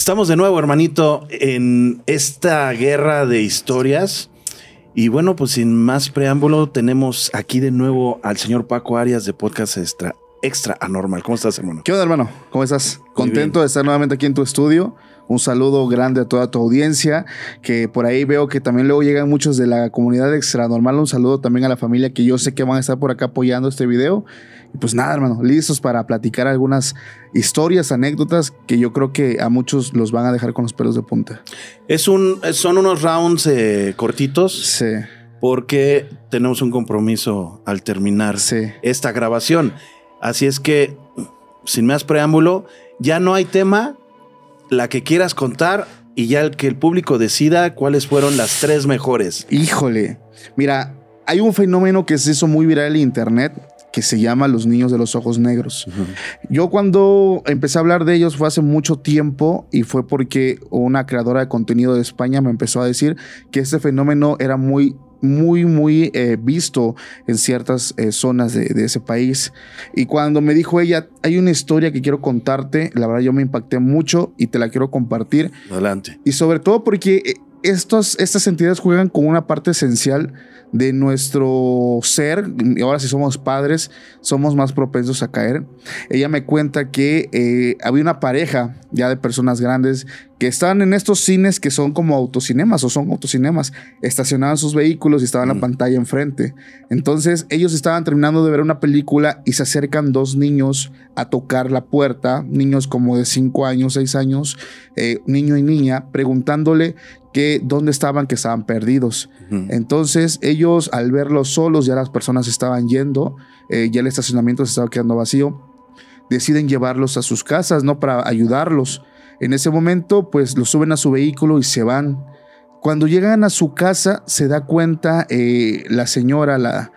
Estamos de nuevo, hermanito, en esta guerra de historias. Y bueno, pues sin más preámbulo, tenemos aquí de nuevo al señor Paco Arias de Podcast Extra Anormal. ¿Cómo estás, hermano? ¿Qué onda, hermano? ¿Cómo estás? Contento de estar nuevamente aquí en tu estudio. Un saludo grande a toda tu audiencia, que por ahí veo que también luego llegan muchos de la comunidad Extra Normal. Un saludo también a la familia que yo sé que van a estar por acá apoyando este video. Y pues nada, hermano, listos para platicar algunas historias, anécdotas que yo creo que a muchos los van a dejar con los pelos de punta. Son unos rounds cortitos. Sí. Porque tenemos un compromiso al terminar esta grabación. Así es que, sin más preámbulo, ya no hay tema, la que quieras contar y ya que el público decida cuáles fueron las 3 mejores. Híjole, mira, hay un fenómeno que se hizo muy viral en internet que se llama los niños de los ojos negros. Yo cuando empecé a hablar de ellos fue hace mucho tiempo y fue porque una creadora de contenido de España me empezó a decir que este fenómeno era muy visto en ciertas zonas de ese país. Y cuando me dijo ella, hay una historia que quiero contarte, la verdad yo me impacté mucho y te la quiero compartir. Adelante. Y sobre todo porque estas entidades juegan con una parte esencial de nuestro ser. Y ahora si somos padres, somos más propensos a caer. Ella me cuenta que había una pareja ya de personas grandes que estaban en estos cines que son como autocinemas o son autocinemas. Estacionaban sus vehículos y estaba la pantalla enfrente. Entonces ellos estaban terminando de ver una película y se acercan 2 niños a tocar la puerta, niños como de 5 años, 6 años, niño y niña, preguntándole que dónde estaban, que estaban perdidos. Entonces ellos, al verlos solos, ya las personas estaban yendo, ya el estacionamiento se estaba quedando vacío, deciden llevarlos a sus casas, ¿no? Para ayudarlos. En ese momento, pues los suben a su vehículo y se van. Cuando llegan a su casa, se da cuenta la señora, la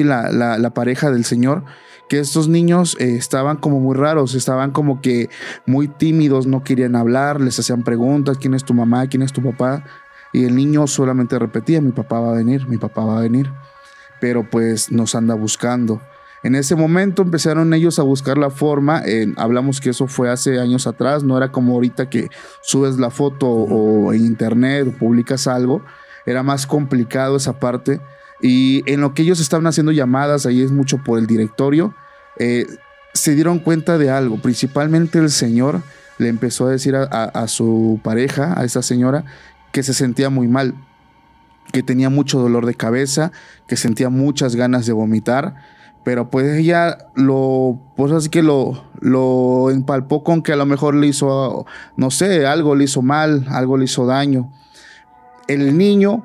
pareja del señor, que estos niños estaban como muy raros, estaban como que muy tímidos, no querían hablar, les hacían preguntas, ¿quién es tu mamá? ¿Quién es tu papá? Y el niño solamente repetía, mi papá va a venir, mi papá va a venir. Pero pues nos anda buscando. En ese momento empezaron ellos a buscar la forma, hablamos que eso fue hace años atrás, no era como ahorita que subes la foto o en internet o publicas algo, era más complicado esa parte. Y en lo que ellos estaban haciendo llamadas, ahí es mucho por el directorio, se dieron cuenta de algo. Principalmente el señor le empezó a decir a su pareja, a esa señora, que se sentía muy mal, que tenía mucho dolor de cabeza, que sentía muchas ganas de vomitar. Pero pues ella así que lo empalpó con que a lo mejor le hizo, no sé, algo le hizo mal, algo le hizo daño. El niño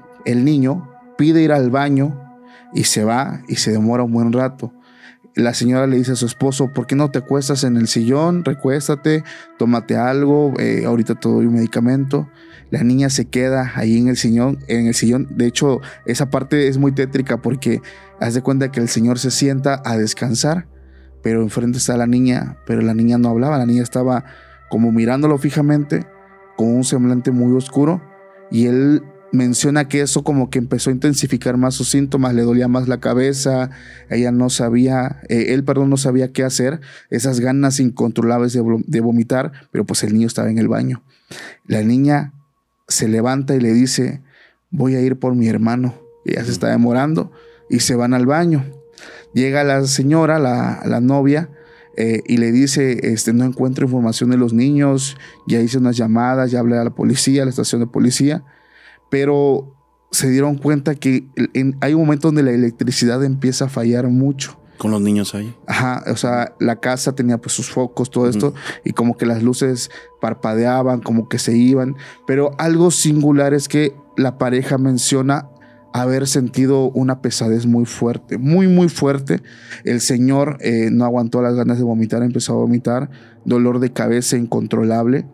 pide ir al baño y se va y se demora un buen rato. La señora le dice a su esposo, ¿por qué no te acuestas en el sillón? Recuéstate, tómate algo, ahorita te doy un medicamento. La niña se queda ahí en el sillón. De hecho, esa parte es muy tétrica porque haz de cuenta que el señor se sienta a descansar, pero enfrente está la niña, pero la niña no hablaba. La niña estaba como mirándolo fijamente, con un semblante muy oscuro, y él menciona que eso como que empezó a intensificar más sus síntomas, le dolía más la cabeza, él no sabía qué hacer, esas ganas incontrolables de vomitar, pero pues el niño estaba en el baño. La niña se levanta y le dice, voy a ir por mi hermano. Ella se está demorando y se van al baño. Llega la señora, la novia, y le dice, no encuentro información de los niños, ya hice unas llamadas, ya hablé a la policía, a la estación de policía, pero se dieron cuenta que hay un momento donde la electricidad empieza a fallar mucho. ¿Con los niños ahí? Ajá, o sea, la casa tenía pues sus focos, todo esto, y como que las luces parpadeaban, como que se iban, pero algo singular es que la pareja menciona haber sentido una pesadez muy fuerte, muy fuerte. El señor no aguantó las ganas de vomitar, empezó a vomitar, dolor de cabeza incontrolable,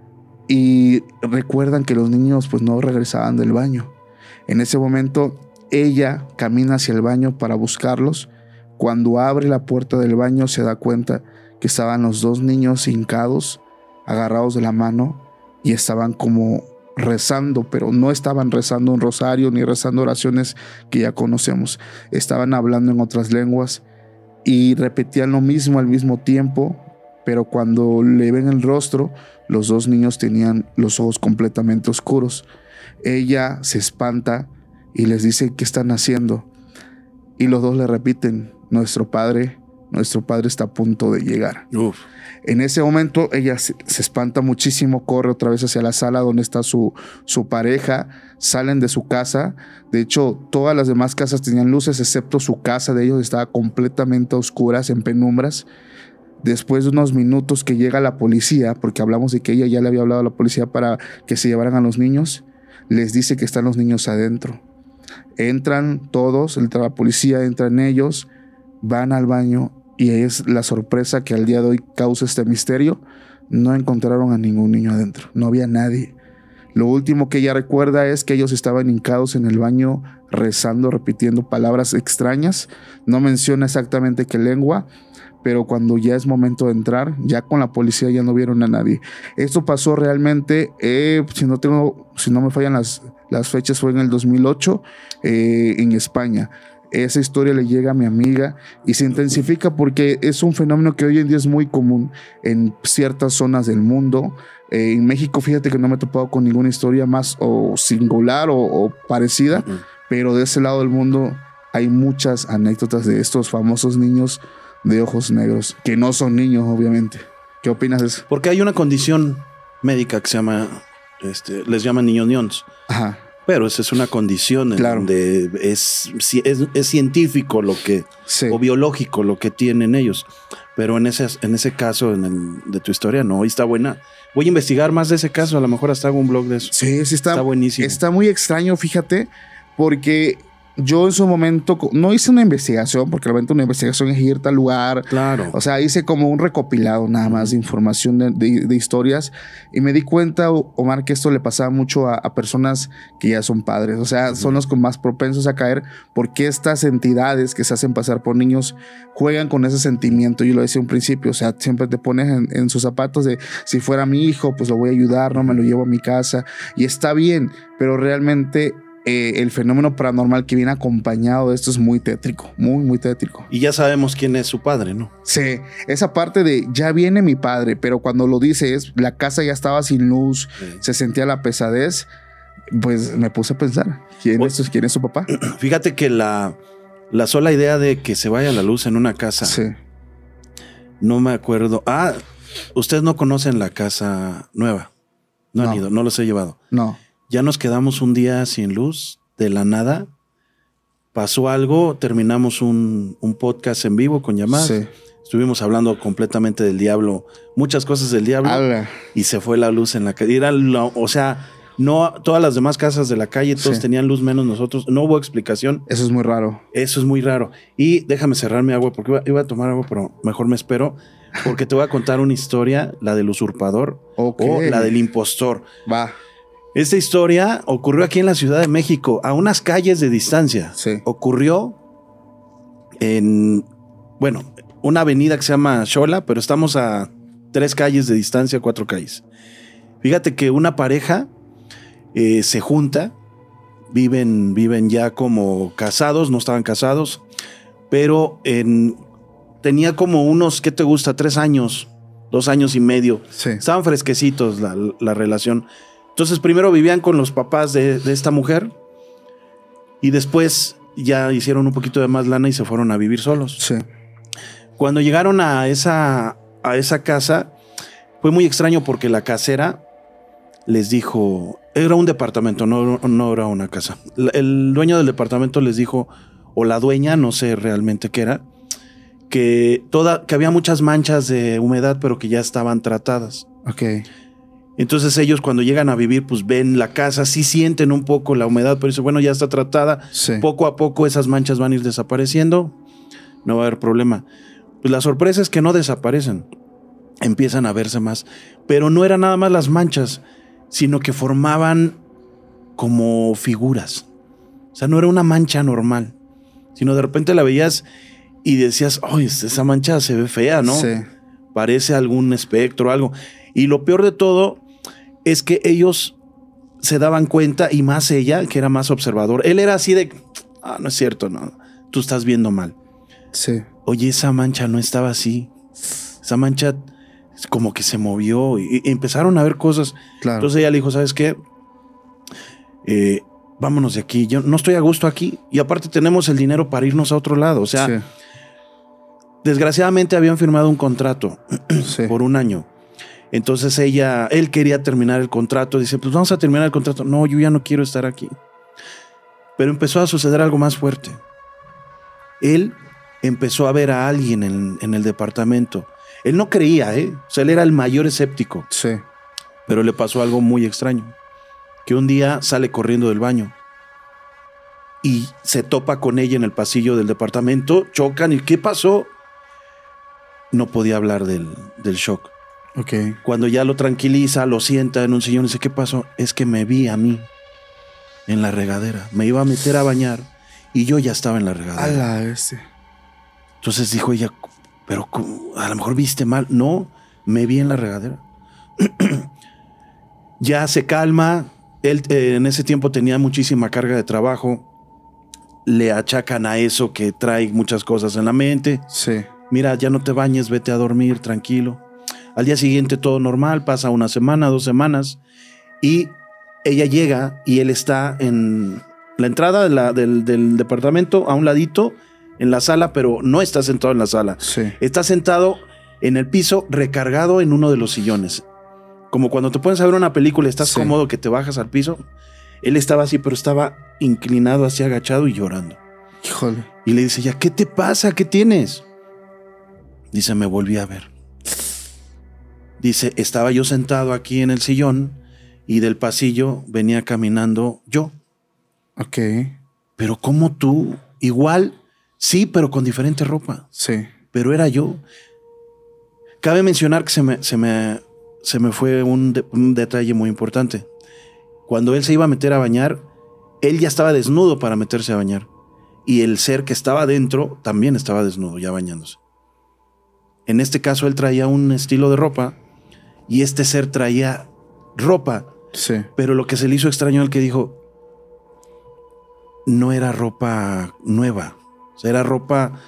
y recuerdan que los niños pues no regresaban del baño. En ese momento ella camina hacia el baño para buscarlos. Cuando abre la puerta del baño se da cuenta que estaban los 2 niños hincados, agarrados de la mano, y estaban como rezando, pero no estaban rezando un rosario ni rezando oraciones que ya conocemos. Estaban hablando en otras lenguas y repetían lo mismo al mismo tiempo, pero cuando le ven el rostro, los dos niños tenían los ojos completamente oscuros. Ella se espanta y les dice: ¿qué están haciendo? Y los dos le repiten: nuestro padre está a punto de llegar. Uf. En ese momento ella se espanta muchísimo, corre otra vez hacia la sala donde está su pareja, salen de su casa. De hecho, todas las demás casas tenían luces, excepto su casa de ellos estaba completamente a oscuras, en penumbras. Después de unos minutos que llega la policía, porque hablamos de que ella ya le había hablado a la policía para que se llevaran a los niños, les dice que están los niños adentro. Entran todos, entra la policía, entran ellos, van al baño y es la sorpresa que al día de hoy causa este misterio. No encontraron a ningún niño adentro, no había nadie. Lo último que ella recuerda es que ellos estaban hincados en el baño rezando, repitiendo palabras extrañas. No menciona exactamente qué lengua, pero cuando ya es momento de entrar, ya con la policía ya no vieron a nadie. Esto pasó realmente, si no me fallan las fechas, fue en el 2008 en España. Esa historia le llega a mi amiga y se intensifica porque es un fenómeno que hoy en día es muy común en ciertas zonas del mundo. En México, fíjate que no me he topado con ninguna historia más o singular o parecida, pero de ese lado del mundo hay muchas anécdotas de estos famosos niños de ojos negros, que no son niños, obviamente. ¿Qué opinas de eso? Porque hay una condición médica que se llama, les llaman niños ñons. Ajá. Pero esa es una condición en donde es científico lo que, o biológico lo que tienen ellos. Pero en ese caso, de tu historia, no, y está buena. Voy a investigar más de ese caso, a lo mejor hasta hago un blog de eso. Sí, está buenísimo. Está muy extraño, fíjate, porque yo en su momento no hice una investigación, porque realmente una investigación es irte al lugar. Claro. O sea, hice como un recopilado nada más de información de historias y me di cuenta, Omar, que esto le pasaba mucho a personas que ya son padres. O sea, son los más propensos a caer porque estas entidades que se hacen pasar por niños juegan con ese sentimiento. Yo lo decía en un principio, o sea, siempre te pones en sus zapatos de si fuera mi hijo, pues lo voy a ayudar, no me lo llevo a mi casa y está bien, pero realmente el fenómeno paranormal que viene acompañado de esto es muy tétrico, muy, muy tétrico. Y ya sabemos quién es su padre, ¿no? Sí, esa parte de ya viene mi padre, pero cuando lo dices, la casa ya estaba sin luz, se sentía la pesadez, pues me puse a pensar, ¿quién es su papá? Fíjate que la sola idea de que se vaya la luz en una casa, no me acuerdo. Ustedes no conocen la casa nueva, no han ido, no los he llevado. No. Ya nos quedamos un día sin luz, de la nada. Pasó algo, terminamos un podcast en vivo con llamadas. Sí. Estuvimos hablando completamente del diablo, muchas cosas del diablo. Y se fue la luz en la calle. O sea, no todas las demás casas de la calle, todos tenían luz menos nosotros. No hubo explicación. Eso es muy raro. Eso es muy raro. Y déjame cerrar mi agua, porque iba a tomar agua, pero mejor me espero. Porque te voy a contar una historia, la del usurpador o la del impostor. Va. Esta historia ocurrió aquí en la Ciudad de México, a unas calles de distancia. Sí. Ocurrió en, una avenida que se llama Xola, pero estamos a 3 calles de distancia, 4 calles. Fíjate que una pareja se junta, viven ya como casados, no estaban casados, pero tenía como unos, ¿qué te gusta? 3 años, 2 años y medio. Sí. Estaban fresquecitos la relación. Entonces primero vivían con los papás de esta mujer y después ya hicieron un poquito de más lana y se fueron a vivir solos. Sí. Cuando llegaron a esa casa fue muy extraño porque la casera les dijo, era un departamento, no era una casa. El dueño del departamento les dijo, o la dueña, no sé realmente qué era, que había muchas manchas de humedad pero que ya estaban tratadas. Ok. Entonces ellos cuando llegan a vivir, pues ven la casa, sí sienten un poco la humedad, pero dicen, bueno, ya está tratada. Sí. Poco a poco esas manchas van a ir desapareciendo, no va a haber problema. Pues la sorpresa es que no desaparecen, empiezan a verse más. Pero no eran nada más las manchas, sino que formaban como figuras. O sea, no era una mancha normal, sino de repente la veías y decías, ¡ay, esa mancha se ve fea!, ¿no? Sí. Parece algún espectro o algo. Y lo peor de todo es que ellos se daban cuenta, y más ella, que era más observador. Él era así de, no es cierto, no, tú estás viendo mal. Sí. Oye, esa mancha no estaba así. Esa mancha como que se movió y empezaron a ver cosas. Claro. Entonces ella le dijo, ¿sabes qué? Vámonos de aquí. Yo no estoy a gusto aquí. Y aparte tenemos el dinero para irnos a otro lado. O sea, sí. Desgraciadamente habían firmado un contrato sí. por 1 año. Entonces él quería terminar el contrato. Dice, pues vamos a terminar el contrato. No, yo ya no quiero estar aquí. Pero empezó a suceder algo más fuerte. Él empezó a ver a alguien en el departamento. Él no creía, O sea, él era el mayor escéptico. Sí. Pero le pasó algo muy extraño. Que un día sale corriendo del baño y se topa con ella en el pasillo del departamento, chocan. ¿Y qué pasó? No podía hablar del shock. Okay. Cuando ya lo tranquiliza, lo sienta en un sillón y dice, ¿qué pasó? Es que me vi a mí en la regadera. Me iba a meter a bañar y yo ya estaba en la regadera. Entonces dijo ella, pero a lo mejor viste mal. No, me vi en la regadera. Ya se calma. Él en ese tiempo tenía muchísima carga de trabajo. Le achacan a eso que trae muchas cosas en la mente. Sí. Mira, ya no te bañes, vete a dormir, tranquilo. Al día siguiente todo normal, pasa 1 semana, 2 semanas y ella llega y él está en la entrada del departamento, a un ladito, en la sala, pero no está sentado en la sala. Sí. Está sentado en el piso, recargado en uno de los sillones. Como cuando te pones a ver una película y estás sí. cómodo que te bajas al piso. Él estaba así, pero estaba inclinado, así agachado y llorando. Híjole. Y le dice, ya, ¿qué te pasa? ¿Qué tienes? Dice, me volví a ver. Dice, estaba yo sentado aquí en el sillón y del pasillo venía caminando yo. Ok. Pero ¿cómo tú? Igual, sí, pero con diferente ropa. Sí. Pero era yo. Cabe mencionar que se me fue un detalle muy importante. Cuando él se iba a meter a bañar, él ya estaba desnudo para meterse a bañar. Y el ser que estaba dentro también estaba desnudo, ya bañándose. En este caso, él traía un estilo de ropa y este ser traía ropa. Sí. Pero lo que se le hizo extraño al que dijo, no era ropa nueva. O sea, era ropa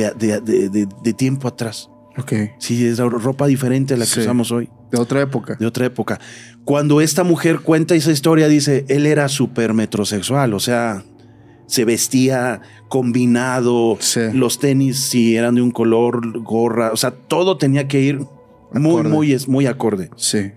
de tiempo atrás. Ok. Sí, es ropa diferente a la que usamos hoy. De otra época. De otra época. Cuando esta mujer cuenta esa historia, dice, él era súper metrosexual, o sea, se vestía combinado, sí. Los tenis si eran de un color, gorra, o sea, todo tenía que ir muy acorde. Sí.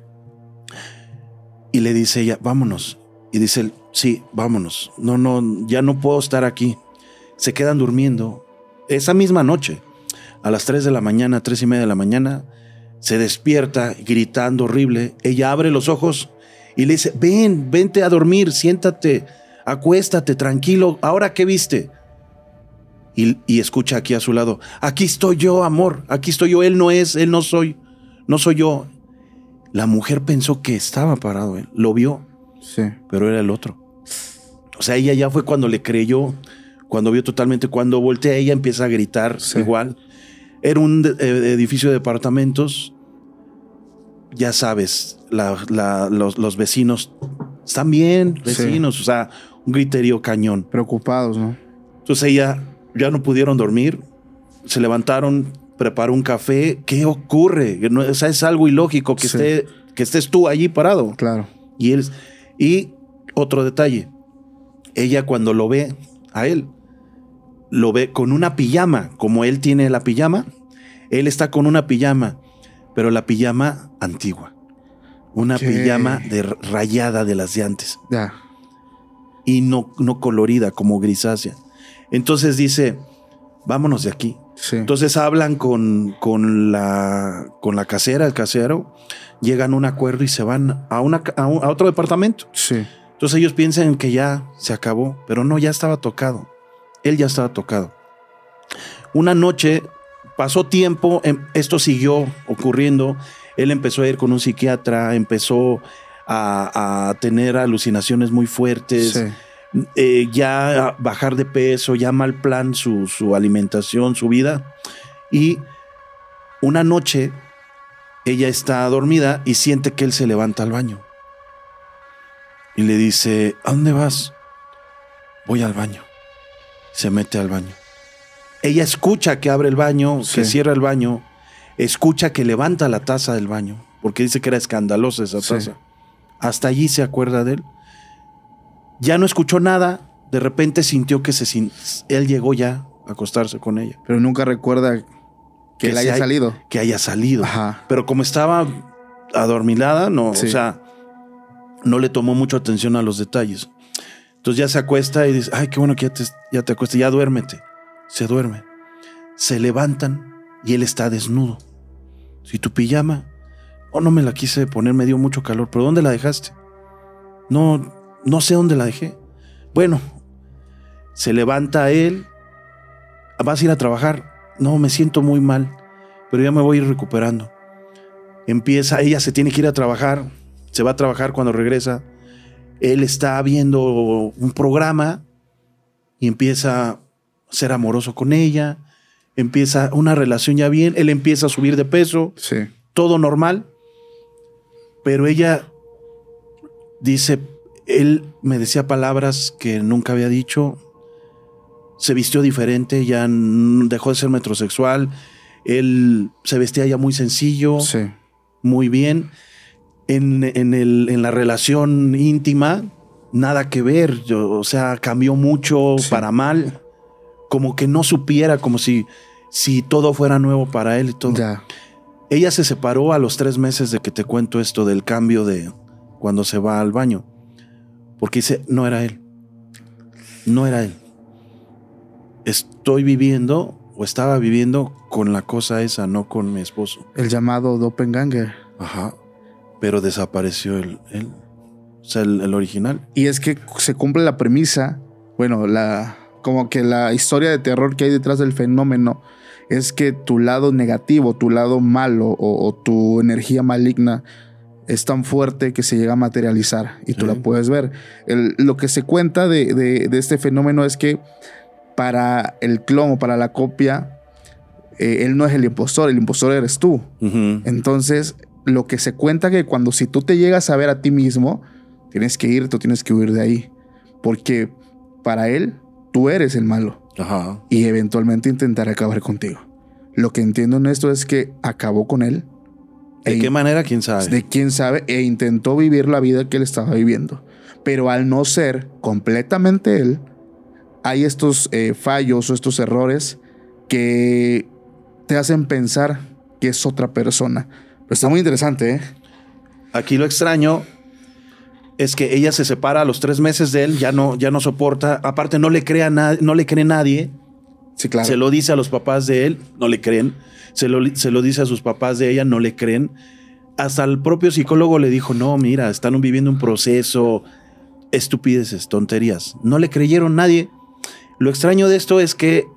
Y le dice ella, vámonos. Y dice él, sí, vámonos. No, ya no puedo estar aquí. Se quedan durmiendo. Esa misma noche, a las 3 de la mañana, 3:30 de la mañana, se despierta gritando horrible. Ella abre los ojos y le dice, vente a dormir, siéntate, acuéstate, tranquilo. ¿Ahora qué viste? Y escucha aquí a su lado, aquí estoy yo, amor, aquí estoy yo, él no soy yo. La mujer pensó que estaba parado él, lo vio, sí, pero era el otro. O sea, ella ya fue cuando le creyó, cuando vio totalmente, cuando voltea ella empieza a gritar, sí. Igual. Era un edificio de departamentos. Ya sabes, los vecinos están bien, vecinos, sí. O sea, un griterío cañón. Preocupados, ¿no? Entonces ella ya no pudieron dormir, se levantaron, preparó un café. ¿Qué ocurre? O sea, es algo ilógico que, sí. que estés tú allí parado. Claro. Y otro detalle, ella cuando lo ve a él, lo ve con una pijama, como él tiene la pijama, él está con una pijama, pero la pijama antigua, una pijama rayada de las de antes. Ya. Y no colorida, como grisácea. Entonces dice, vámonos de aquí. Sí. Entonces hablan con la casera, el casero, llegan a un acuerdo y se van a otro departamento. Sí. Entonces ellos piensan que ya se acabó, pero no, ya estaba tocado. Él ya estaba tocado. Una noche, pasó tiempo, esto siguió ocurriendo. Él empezó a ir con un psiquiatra, empezó a tener alucinaciones muy fuertes, sí. Ya a bajar de peso, ya mal plan su alimentación, su vida. Y una noche, ella está dormida y siente que él se levanta al baño. Y le dice, ¿a dónde vas? Voy al baño. Se mete al baño. Ella escucha que abre el baño, sí. Que cierra el baño. escucha que levanta la taza del baño, porque dice que era escandalosa esa taza. Hasta allí se acuerda de él. Ya no escuchó nada, de repente sintió que él llegó ya a acostarse con ella. Pero nunca recuerda que él haya salido. Que haya salido. Ajá. Pero como estaba adormilada, no, o sea, no le tomó mucha atención a los detalles. Entonces ya se acuesta y dice, ay, qué bueno que ya te acuestas, ya duérmete. Se duerme. Se levantan y él está desnudo. Si tu pijama, no me la quise poner, me dio mucho calor, pero ¿dónde la dejaste? No sé dónde la dejé. Bueno, se levanta él, vas a ir a trabajar. No, me siento muy mal, pero ya me voy a ir recuperando. Ella se tiene que ir a trabajar, se va a trabajar cuando regresa. Él está viendo un programa y empieza a ser amoroso con ella, empieza una relación ya bien, él empieza a subir de peso, todo normal, pero ella dice, él me decía palabras que nunca había dicho, se vistió diferente, ya dejó de ser metrosexual, él se vestía ya muy sencillo, muy bien. En la relación íntima, nada que ver. O sea, cambió mucho para mal. Como que no supiera, como si todo fuera nuevo para él y todo. Ya. Ella se separó a los 3 meses de que te cuento esto del cambio de cuando se va al baño. Porque dice, no era él. No era él. Estoy viviendo o estaba viviendo con la cosa esa, no con mi esposo. El llamado doppelganger. Ajá. Pero desapareció el original. Y es que se cumple la premisa, bueno, como que la historia de terror que hay detrás del fenómeno es que tu lado negativo, tu lado malo o tu energía maligna es tan fuerte que se llega a materializar y tú la puedes ver. Lo que se cuenta de este fenómeno es que para el clon o para la copia, él no es el impostor eres tú. Entonces, lo que se cuenta que si tú te llegas a ver a ti mismo, tienes que irte o tienes que huir de ahí. Porque para él, tú eres el malo. Ajá. Y eventualmente intentará acabar contigo. Lo que entiendo en esto es que acabó con él. ¿De qué manera? ¿Quién sabe? De quién sabe. E intentó vivir la vida que él estaba viviendo. Pero al no ser completamente él, hay estos fallos o estos errores que te hacen pensar que es otra persona. Pero está muy interesante, ¿eh? Aquí lo extraño es que ella se separa a los 3 meses de él, ya no soporta. Aparte, no le cree nadie. Sí, claro. Se lo dice a los papás de él, no le creen. Se lo dice a sus papás de ella, no le creen. Hasta el propio psicólogo le dijo, no, mira, están viviendo un proceso, estupideces, tonterías. No le creyeron nadie. Lo extraño de esto es que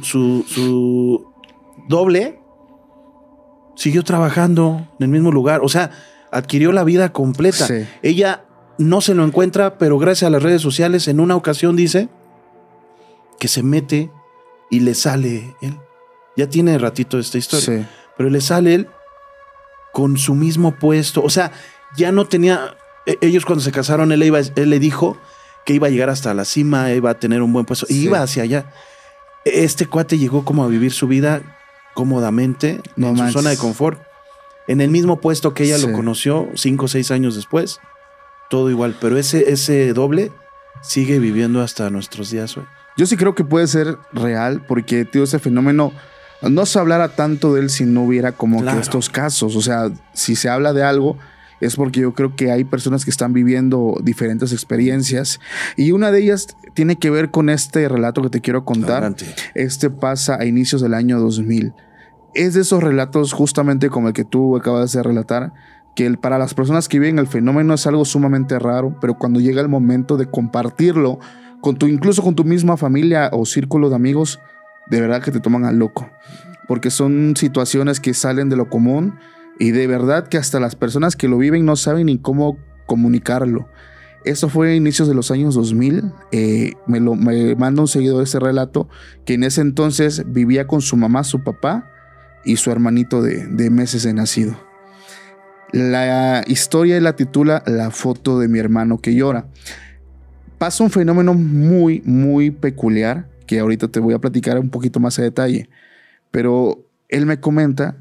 su doble siguió trabajando en el mismo lugar. O sea, adquirió la vida completa. Sí. Ella no se lo encuentra, pero gracias a las redes sociales, en una ocasión dice que se mete y le sale él. Ya tiene ratito esta historia. Sí. Pero le sale él con su mismo puesto. O sea, ya no tenía... Ellos cuando se casaron, él le dijo que iba a llegar hasta la cima, iba a tener un buen puesto. Y iba hacia allá. Este cuate llegó como a vivir su vida cómodamente, en su zona de confort. En el mismo puesto que ella lo conoció 5 o 6 años después. Todo igual. Pero ese doble sigue viviendo hasta nuestros días hoy. Yo sí creo que puede ser real porque, tío, ese fenómeno no se hablara tanto de él si no hubiera como que estos casos. O sea, si se habla de algo es porque yo creo que hay personas que están viviendo diferentes experiencias y una de ellas tiene que ver con este relato que te quiero contar. Adelante. Este pasa a inicios del año 2000. Es de esos relatos justamente como el que tú acabas de relatar, que para las personas que viven el fenómeno es algo sumamente raro, pero cuando llega el momento de compartirlo incluso con tu misma familia o círculo de amigos, de verdad que te toman al loco, porque son situaciones que salen de lo común y de verdad que hasta las personas que lo viven no saben ni cómo comunicarlo. Eso fue a inicios de los años 2000. Me manda un seguidor ese relato, que en ese entonces vivía con su mamá, su papá y su hermanito de meses de nacido. La historia la titula La foto de mi hermano que llora. Pasa un fenómeno muy, muy peculiar que ahorita te voy a platicar un poquito más a detalle. Pero él me comenta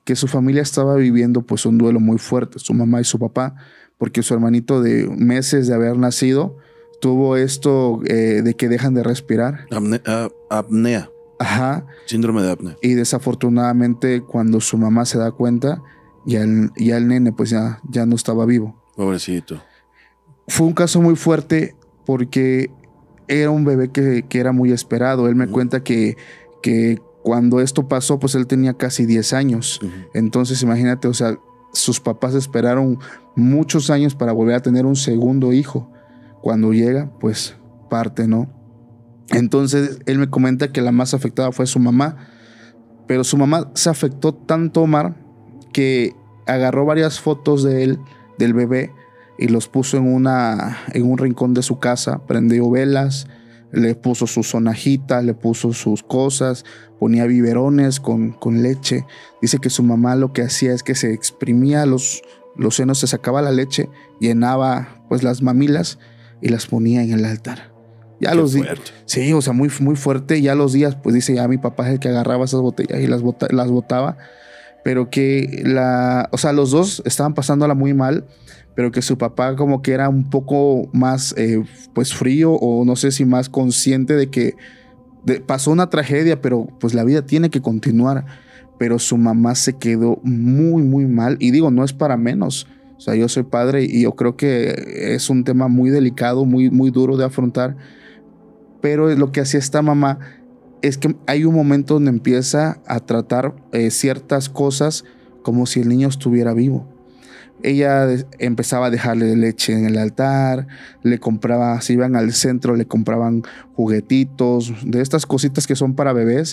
que su familia estaba viviendo pues un duelo muy fuerte, su mamá y su papá, porque su hermanito de meses de haber nacido tuvo esto de que dejan de respirar. Apnea. Ajá. Síndrome de apnea. Y desafortunadamente cuando su mamá se da cuenta, ya el nene pues ya no estaba vivo. Pobrecito. Fue un caso muy fuerte porque era un bebé que era muy esperado. Él me cuenta que cuando esto pasó, pues él tenía casi 10 años. Entonces imagínate, o sea, sus papás esperaron muchos años para volver a tener un segundo hijo. Cuando llega, pues parte, ¿no? Entonces él me comenta que la más afectada fue su mamá, pero su mamá se afectó tanto, Omar, que agarró varias fotos de él, del bebé, y los puso en un rincón de su casa, prendió velas, le puso su sonajita, le puso sus cosas, ponía biberones con leche. Dice que su mamá lo que hacía es que se exprimía los senos, se sacaba la leche, llenaba pues las mamilas y las ponía en el altar. Ya los días, sí, o sea, muy, muy fuerte. Ya los días, pues dice, ya mi papá es el que agarraba esas botellas y las botaba. Pero que los dos estaban pasándola muy mal, pero que su papá como que era un poco más pues frío, o no sé si más consciente de que pasó una tragedia, pero pues la vida tiene que continuar. Pero su mamá se quedó muy, muy mal. Y digo, no es para menos. O sea, yo soy padre y yo creo que es un tema muy delicado, muy, muy duro de afrontar. Pero lo que hacía esta mamá es que hay un momento donde empieza a tratar ciertas cosas como si el niño estuviera vivo. Ella empezaba a dejarle leche en el altar, le compraba, si iban al centro, le compraban juguetitos, de estas cositas que son para bebés.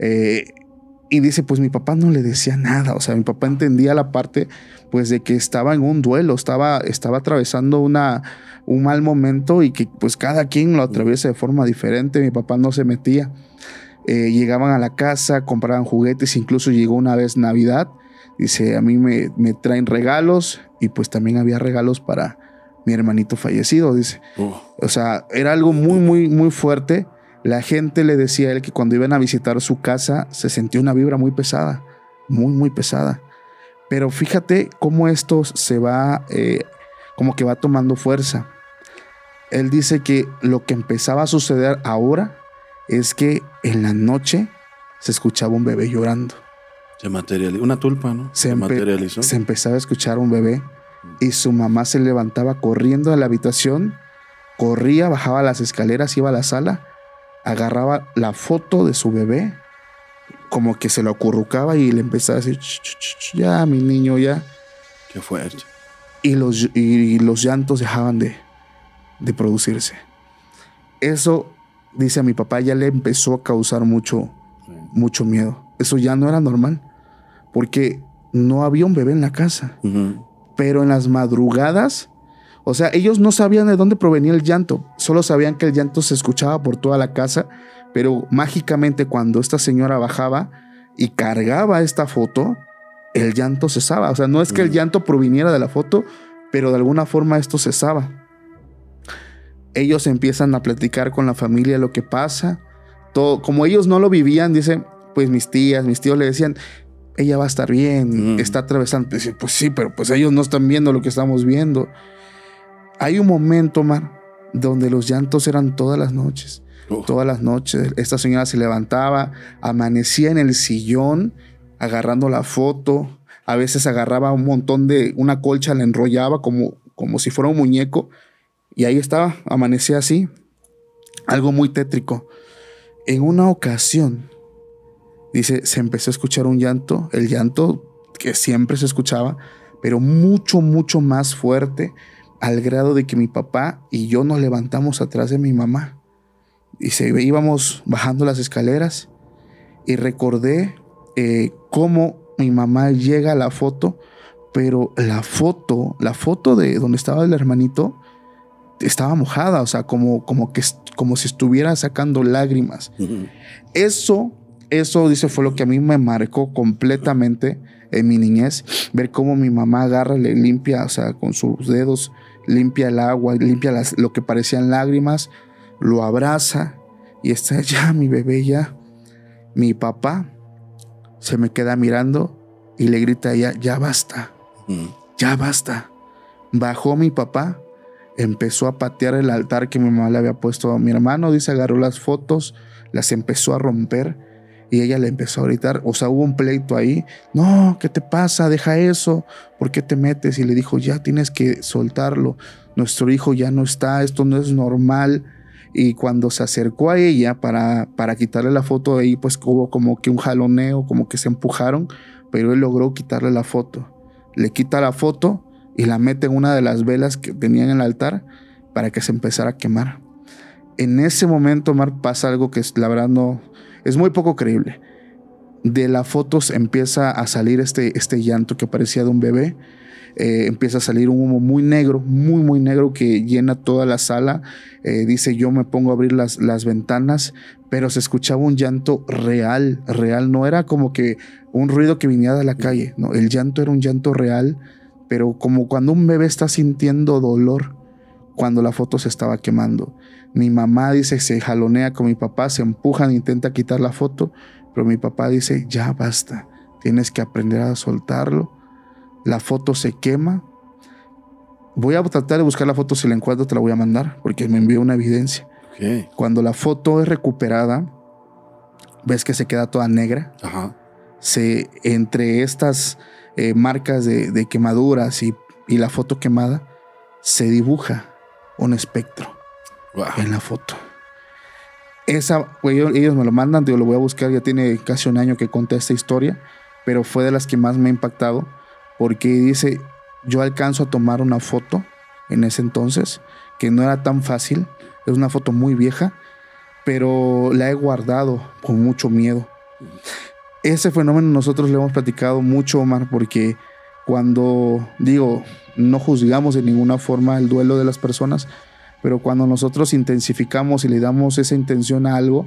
Y dice, pues mi papá no le decía nada. O sea, mi papá entendía la parte, pues, de que estaba en un duelo, estaba atravesando un mal momento y que, pues, cada quien lo atraviesa de forma diferente. Mi papá no se metía. Llegaban a la casa, compraban juguetes, incluso llegó una vez Navidad. Dice, a mí me traen regalos y pues también había regalos para mi hermanito fallecido, dice. O sea, era algo muy, muy, muy fuerte. La gente le decía a él que cuando iban a visitar su casa se sentía una vibra muy pesada, muy, muy pesada. Pero fíjate cómo esto se va, como que va tomando fuerza. Él dice que lo que empezaba a suceder ahora es que en la noche se escuchaba un bebé llorando. Se materializó, una tulpa, ¿no? Se materializó. Se empezaba a escuchar un bebé y su mamá se levantaba corriendo a la habitación, corría, bajaba las escaleras, iba a la sala, agarraba la foto de su bebé, como que se lo acurrucaba y le empezaba a decir, ya, mi niño, ya. Qué fuerte. Y los llantos dejaban de producirse. Eso, dice a mi papá, ya le empezó a causar mucho miedo. Eso ya no era normal, porque no había un bebé en la casa. Pero en las madrugadas, o sea, ellos no sabían de dónde provenía el llanto, solo sabían que el llanto se escuchaba por toda la casa, pero mágicamente cuando esta señora bajaba y cargaba esta foto, el llanto cesaba. O sea, no es que el llanto proviniera de la foto, pero de alguna forma esto cesaba. Ellos empiezan a platicar con la familia lo que pasa. Todo, como ellos no lo vivían, dicen, pues mis tíos le decían, ella va a estar bien, está atravesando. Dicen, pues sí, pero pues ellos no están viendo lo que estamos viendo. Hay un momento, Omar, donde los llantos eran todas las noches. Todas las noches. Esta señora se levantaba, amanecía en el sillón, agarrando la foto. A veces agarraba un montón de una colcha, la enrollaba como si fuera un muñeco. Y ahí estaba, amanecía así. Algo muy tétrico. En una ocasión, dice, se empezó a escuchar un llanto, el llanto que siempre se escuchaba, pero mucho, mucho más fuerte, al grado de que mi papá y yo nos levantamos atrás de mi mamá. Dice, íbamos bajando las escaleras y recordé cómo mi mamá llega a la foto, pero la foto de donde estaba el hermanito estaba mojada, o sea, como si estuviera sacando lágrimas. Eso, dice, fue lo que a mí me marcó completamente en mi niñez. Ver cómo mi mamá agarra, le limpia, o sea, con sus dedos, limpia el agua, limpia lo que parecían lágrimas, lo abraza y está, ya, mi bebé, ya. Mi papá se me queda mirando y le grita a ella, ya basta, ya basta. Bajó mi papá, empezó a patear el altar que mi mamá le había puesto a mi hermano, dice, agarró las fotos, las empezó a romper y ella le empezó a gritar, o sea, hubo un pleito ahí, no, ¿qué te pasa? Deja eso, ¿por qué te metes? Y le dijo, ya tienes que soltarlo, nuestro hijo ya no está, esto no es normal. Y cuando se acercó a ella para quitarle la foto, ahí pues hubo como que un jaloneo, como que se empujaron, pero él logró quitarle la foto. Le quita la foto y la mete en una de las velas que tenían en el altar para que se empezara a quemar. En ese momento, Omar, pasa algo que la verdad no es muy poco creíble. De la foto empieza a salir este llanto que parecía de un bebé. Empieza a salir un humo muy negro, muy negro, que llena toda la sala. Dice, yo me pongo a abrir las ventanas, pero se escuchaba un llanto real, no era como que un ruido que viniera de la calle, no, el llanto era un llanto real, pero como cuando un bebé está sintiendo dolor cuando la foto se estaba quemando. Mi mamá dice, se jalonea con mi papá, se empujan, intenta quitar la foto, pero mi papá dice, ya basta, tienes que aprender a soltarlo. La foto se quema. Voy a tratar de buscar la foto, si la encuentro te la voy a mandar, porque me envió una evidencia. Okay. Cuando la foto es recuperada, ves que se queda toda negra. Ajá. Entre estas marcas de quemaduras y la foto quemada, se dibuja un espectro. Wow. En la foto. Ellos me lo mandan, yo lo voy a buscar, ya tiene casi un año que conté esta historia, pero fue de las que más me ha impactado. Porque dice, yo alcanzo a tomar una foto en ese entonces, que no era tan fácil, es una foto muy vieja, pero la he guardado con mucho miedo. Ese fenómeno nosotros le hemos platicado mucho, Omar, porque cuando, no juzgamos de ninguna forma el duelo de las personas, pero cuando nosotros intensificamos y le damos esa intención a algo,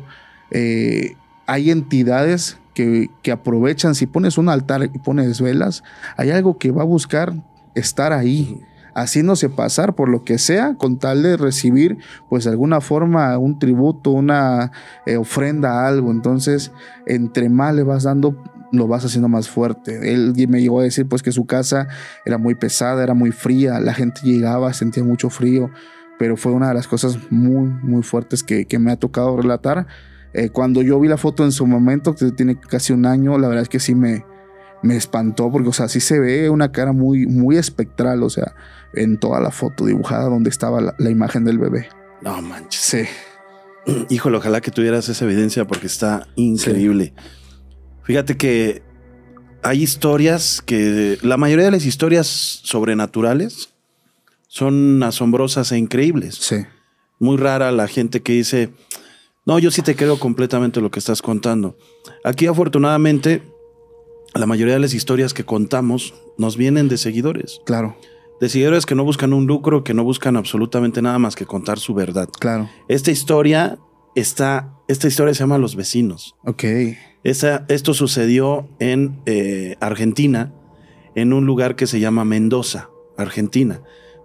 hay entidades que aprovechan. Si pones un altar y pones velas, hay algo que va a buscar estar ahí, haciéndose pasar por lo que sea, con tal de recibir pues de alguna forma un tributo, una ofrenda a algo. Entonces, entre más le vas dando, lo vas haciendo más fuerte. Él me llegó a decir pues que su casa era muy pesada, era muy fría, la gente llegaba, sentía mucho frío, pero fue una de las cosas muy fuertes que me ha tocado relatar. Cuando yo vi la foto en su momento, que tiene casi un año, la verdad es que sí me espantó, porque, o sea, sí se ve una cara muy espectral, o sea, en toda la foto dibujada donde estaba la imagen del bebé. No manches. Sí. Híjole, ojalá que tuvieras esa evidencia porque está increíble. Sí. Fíjate que hay historias que, la mayoría de las historias sobrenaturales son asombrosas e increíbles. Sí. Muy rara la gente que dice, no, yo sí te creo completamente lo que estás contando. Aquí, afortunadamente, la mayoría de las historias que contamos nos vienen de seguidores. Claro. De seguidores que no buscan un lucro, que no buscan absolutamente nada más que contar su verdad. Claro. Esta historia se llama Los Vecinos. Ok. Esto sucedió en Argentina, en un lugar que se llama Mendoza, Argentina.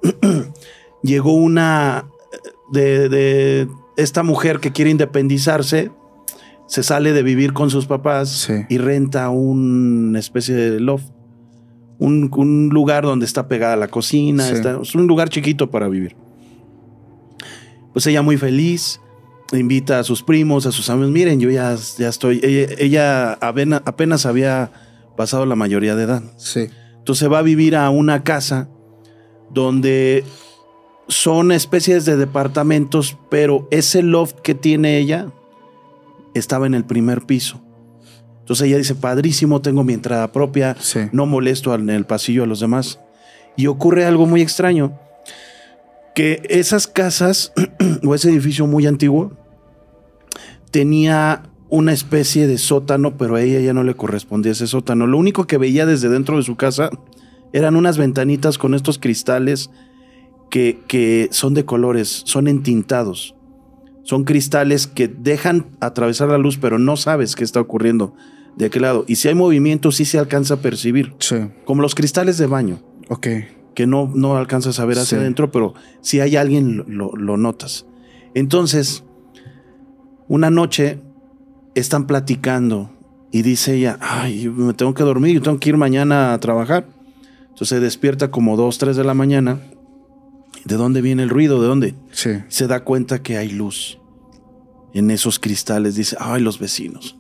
Llegó una de esta mujer que quiere independizarse, se sale de vivir con sus papás, sí, y renta una especie de loft, un lugar donde está pegada la cocina, sí, es un lugar chiquito para vivir. Pues ella muy feliz, invita a sus primos, a sus amigos, miren, yo ya estoy, ella apenas había pasado la mayoría de edad. Sí. Entonces va a vivir a una casa donde son especies de departamentos, pero ese loft que tiene ella estaba en el primer piso. Entonces ella dice, padrísimo, tengo mi entrada propia, sí, no molesto en el pasillo a los demás. Y ocurre algo muy extraño, que esas casas o ese edificio muy antiguo tenía una especie de sótano, pero a ella ya no le correspondía ese sótano. Lo único que veía desde dentro de su casa eran unas ventanitas con estos cristales que son de colores, son entintados. Son cristales que dejan atravesar la luz, pero no sabes qué está ocurriendo de aquel lado. Y si hay movimiento, sí se alcanza a percibir. Sí. Como los cristales de baño. Ok. Que no alcanzas a ver hacia adentro, pero si hay alguien lo notas. Entonces, una noche están platicando Y dice ella, ay, yo me tengo que dormir, yo tengo que ir mañana a trabajar. Entonces se despierta como 2, 3 de la mañana. ¿De dónde viene el ruido? ¿De dónde? Sí. Se da cuenta que hay luz en esos cristales. Dice, ay, los vecinos.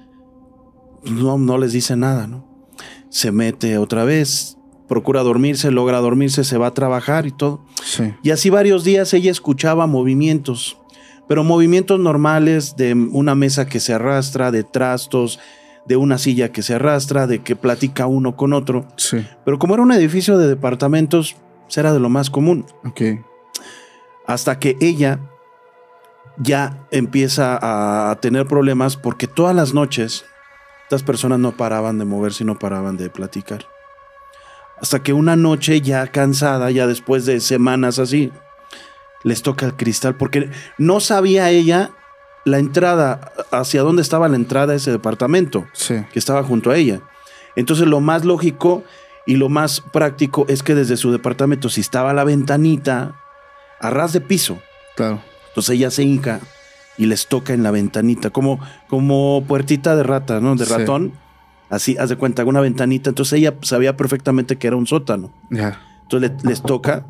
No les dice nada, ¿no? Se mete otra vez, procura dormirse, logra dormirse, se va a trabajar y todo. Sí. Y así varios días ella escuchaba movimientos, pero movimientos normales de una mesa que se arrastra, de trastos, de una silla que se arrastra, de que platica uno con otro. Sí. Pero como era un edificio de departamentos, era de lo más común. Ok. Hasta que ella ya empieza a tener problemas porque todas las noches estas personas no paraban de moverse y no paraban de platicar. Hasta que una noche ya cansada, ya después de semanas así, les toca el cristal porque no sabía ella la entrada, hacia dónde estaba la entrada de ese departamento, sí, que estaba junto a ella. Entonces lo más lógico y lo más práctico es que desde su departamento, si estaba la ventanita a ras de piso, claro, entonces ella se hinca y les toca en la ventanita, como puertita de rata, ¿no? De ratón. Así, haz de cuenta, una ventanita. Entonces ella sabía perfectamente que era un sótano. Ya. Entonces les toca,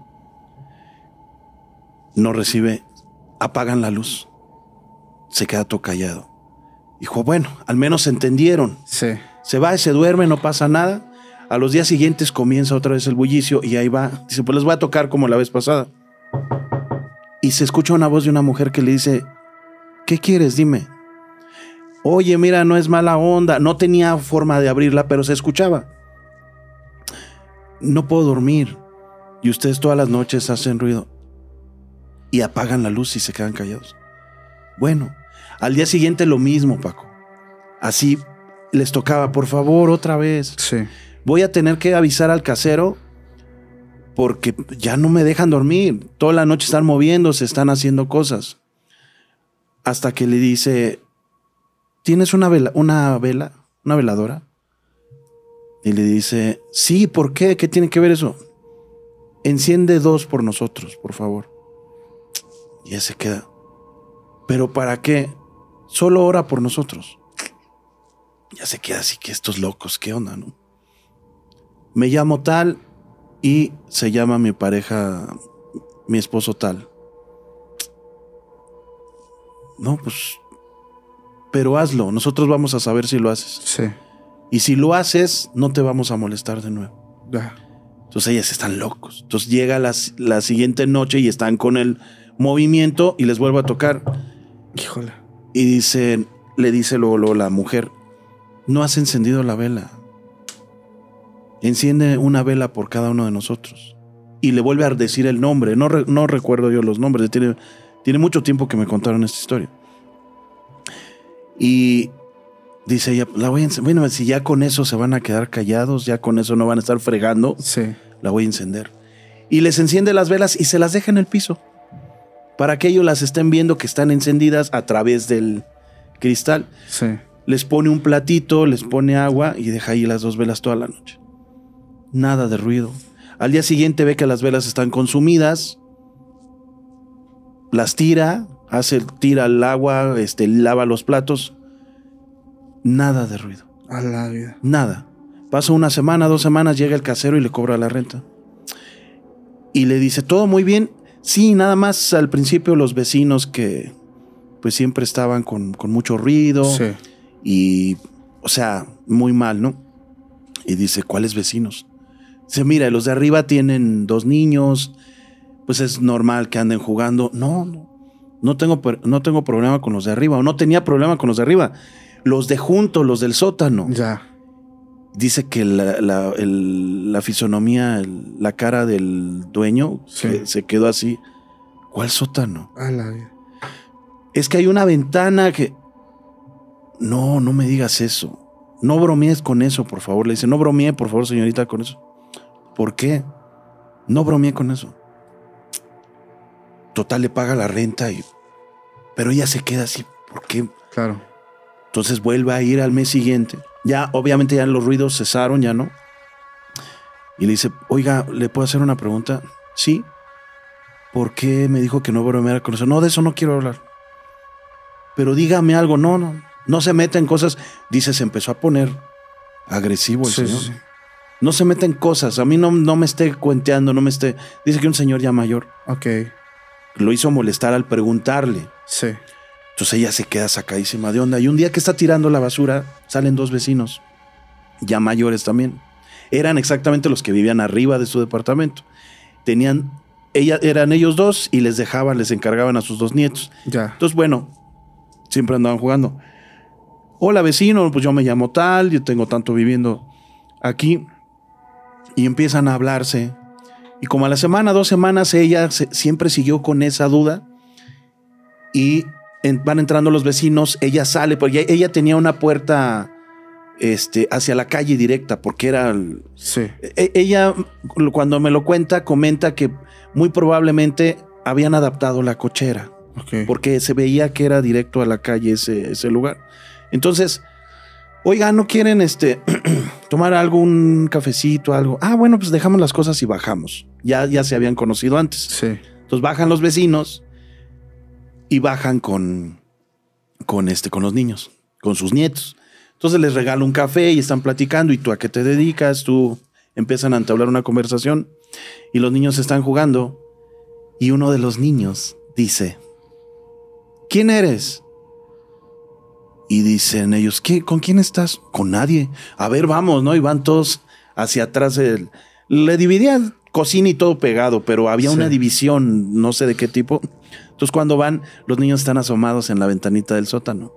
no recibe, apagan la luz. Se queda todo callado. Dijo, bueno, al menos se entendieron. Sí. Se va y se duerme, no pasa nada. A los días siguientes comienza otra vez el bullicio y ahí va. Dice, pues les voy a tocar como la vez pasada. Y se escucha una voz de una mujer que le dice, ¿qué quieres? Dime. Oye, mira, no es mala onda. No tenía forma de abrirla, pero se escuchaba. No puedo dormir. Y ustedes todas las noches hacen ruido. Y apagan la luz y se quedan callados. Bueno, al día siguiente lo mismo, Paco. Así les tocaba, por favor, otra vez. Sí. Voy a tener que avisar al casero porque ya no me dejan dormir. Toda la noche están moviéndose, están haciendo cosas. Hasta que le dice, ¿tienes una veladora? Y le dice, sí, ¿por qué? ¿Qué tiene que ver eso? Enciende 2 por nosotros, por favor. Y ella se queda. ¿Pero para qué? Solo ora por nosotros. Ya se queda así, que estos locos, ¿qué onda, no? Me llamo tal y se llama mi pareja, mi esposo tal. No, pues, pero hazlo. Nosotros vamos a saber si lo haces. Sí. Y si lo haces, no te vamos a molestar de nuevo. Ya. Entonces ellas están locos. Entonces llega la siguiente noche y están con el movimiento y les vuelvo a tocar. Híjole. Y le dice luego la mujer, no has encendido la vela. Enciende una vela por cada uno de nosotros. Y le vuelve a decir el nombre. No recuerdo yo los nombres. Tiene mucho tiempo que me contaron esta historia. Y dice ella, la voy a encender. Bueno, si ya con eso se van a quedar callados, ya con eso no van a estar fregando, sí, la voy a encender. Y les enciende las velas y se las deja en el piso. Para que ellos las estén viendo que están encendidas a través del cristal. Sí. Les pone un platito, les pone agua y deja ahí las 2 velas toda la noche. Nada de ruido. Al día siguiente ve que las velas están consumidas. Las tira el agua, lava los platos. Nada de ruido. A la vida. Nada. Pasa 1 semana, 2 semanas, llega el casero y le cobra la renta. Y le dice, ¿todo muy bien? Sí, nada más al principio los vecinos que pues siempre estaban con mucho ruido. Sí. Y, o sea, muy mal, ¿no? Y dice, ¿cuáles vecinos? Dice, mira, los de arriba tienen 2 niños, pues es normal que anden jugando. No tengo problema con los de arriba, o no tenía problema con los de arriba. Los de junto, los del sótano. Ya. Dice que la fisonomía, la cara del dueño, sí, que se quedó así. ¿Cuál sótano? A la vida. Es que hay una ventana que... No me digas eso. No bromees con eso, por favor. Le dice, no bromee, por favor, señorita, con eso. ¿Por qué? No bromeé con eso. Total, le paga la renta pero ella se queda así. ¿Por qué? Claro. Entonces vuelve a ir al mes siguiente. Ya, obviamente, ya los ruidos cesaron, ya no. Y le dice, oiga, ¿le puedo hacer una pregunta? Sí. ¿Por qué me dijo que no bromeara con eso? No, de eso no quiero hablar. Pero dígame algo. No No se mete en cosas. Dice, se empezó a poner agresivo el señor. Sí. No se mete en cosas. A mí no me esté cuenteando, no me esté... Dice que un señor ya mayor. Ok. Lo hizo molestar al preguntarle. Sí. Entonces ella se queda sacadísima de onda. Y un día que está tirando la basura, salen 2 vecinos, ya mayores también. Eran exactamente los que vivían arriba de su departamento. Eran ellos 2 y les encargaban a sus 2 nietos. Ya. Entonces, bueno, siempre andaban jugando. Hola, vecino, pues yo me llamo tal, yo tengo tanto viviendo aquí. Y empiezan a hablarse. Y como a la semana, 2 semanas, ella siempre siguió con esa duda. Y van entrando los vecinos, ella sale, porque ella tenía una puerta hacia la calle directa, porque era... Sí. Ella, cuando me lo cuenta, comenta que muy probablemente habían adaptado la cochera. Okay. Porque se veía que era directo a la calle ese lugar. Entonces, oiga, ¿no quieren tomar algún cafecito, algo? Ah, bueno, pues dejamos las cosas y bajamos. Ya se habían conocido antes. Sí. Entonces bajan los vecinos y bajan con los niños, con sus nietos. Entonces les regala un café y están platicando. ¿Y tú a qué te dedicas? Tú empiezan a entablar una conversación y los niños están jugando. Y uno de los niños dice, ¿quién eres? Y dicen ellos, ¿con quién estás? Con nadie. A ver, vamos, ¿no? Y van todos hacia atrás. Le dividían cocina y todo pegado, pero había una división, no sé de qué tipo. Entonces cuando van, los niños están asomados en la ventanita del sótano.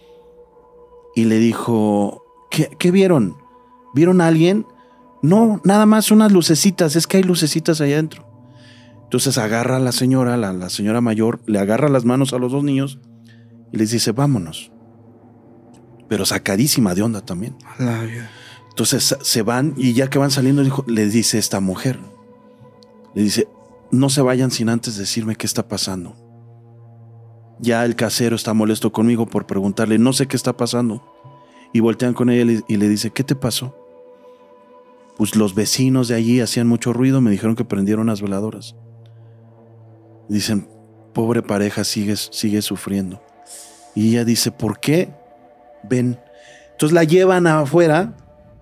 Y le dijo, ¿qué vieron? ¿Vieron a alguien? No, nada más unas lucecitas, es que hay lucecitas allá adentro. Entonces agarra a la señora, la señora mayor, le agarra las manos a los 2 niños y les dice, vámonos. Pero sacadísima de onda también. Entonces se van y ya que van saliendo, le dice esta mujer, le dice, no se vayan sin antes decirme qué está pasando. Ya el casero está molesto conmigo por preguntarle, no sé qué está pasando. Y voltean con ella y le dice, ¿qué te pasó? Pues los vecinos de allí hacían mucho ruido, me dijeron que prendieron las veladoras. Dicen, pobre pareja, sigue sufriendo. Y ella dice, ¿por qué? Ven. Entonces la llevan afuera